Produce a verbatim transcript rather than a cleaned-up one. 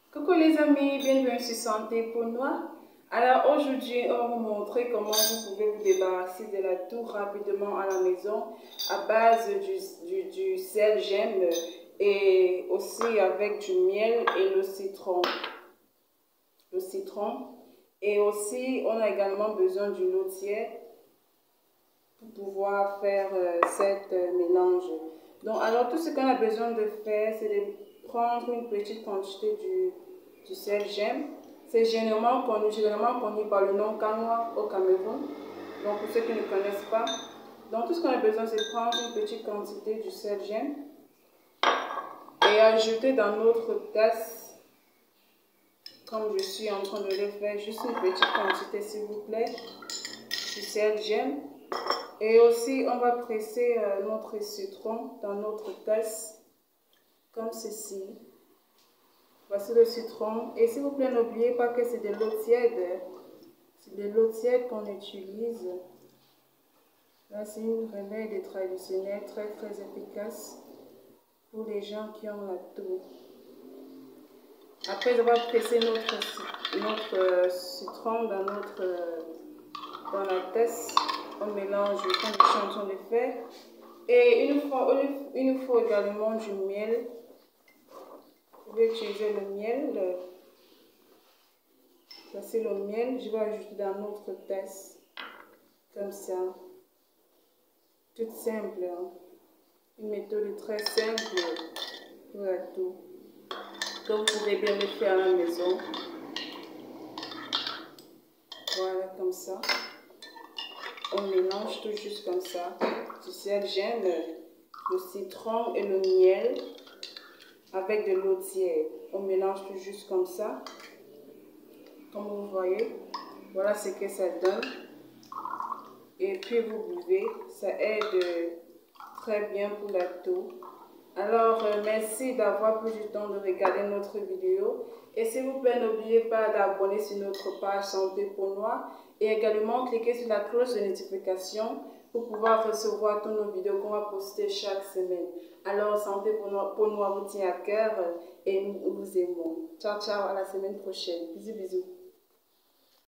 Coucou les amis, bienvenue sur Santé Peau Noire. Alors aujourd'hui, on va vous montrer comment vous pouvez vous débarrasser de la toux rapidement à la maison à base du, du, du sel gemme et aussi avec du miel et le citron. Le citron. Et aussi, on a également besoin d'une eau tiède pour pouvoir faire euh, cette euh, mélange. Donc alors tout ce qu'on a besoin de faire, c'est de prendre une petite quantité du du sel gemme. C'est généralement connu, généralement connu par le nom Kanwa au Cameroun. Donc pour ceux qui ne connaissent pas, donc tout ce qu'on a besoin c'est de prendre une petite quantité du sel gemme et ajouter dans notre tasse, comme je suis en train de le faire, juste une petite quantité s'il vous plaît du sel gemme. Et aussi on va presser euh, notre citron dans notre tasse comme ceci. Voici le citron. Et s'il vous plaît, n'oubliez pas que c'est de l'eau tiède. C'est de l'eau tiède qu'on utilise. Là, c'est une remède traditionnelle très très efficace pour les gens qui ont la toux. Après avoir pressé notre, notre citron dans, notre, dans la tasse, on mélange comme je suis en train de faire. Et il nous faut, il nous faut également du miel. Je vais utiliser le miel. Ça c'est le miel. Je vais ajouter dans notre tasse. Comme ça. Toute simple. Hein? Une méthode très simple pour la toux. Donc vous pouvez bien le faire à la maison. Voilà comme ça. On mélange tout juste comme ça. Du sel gemme, le citron et le miel. Avec de l'eau tiède. On mélange tout juste comme ça. Comme vous voyez. Voilà ce que ça donne. Et puis vous buvez. Ça aide très bien pour la toux. Alors, euh, merci d'avoir pris du temps de regarder notre vidéo. Et s'il vous plaît, n'oubliez pas d'abonner sur notre page Santé Peau Noire. Et également, cliquez sur la cloche de notification pour pouvoir recevoir toutes nos vidéos qu'on va poster chaque semaine. Alors, Santé Peau Noire vous tient à cœur et nous vous aimons. Ciao, ciao, à la semaine prochaine. Bisous, bisous.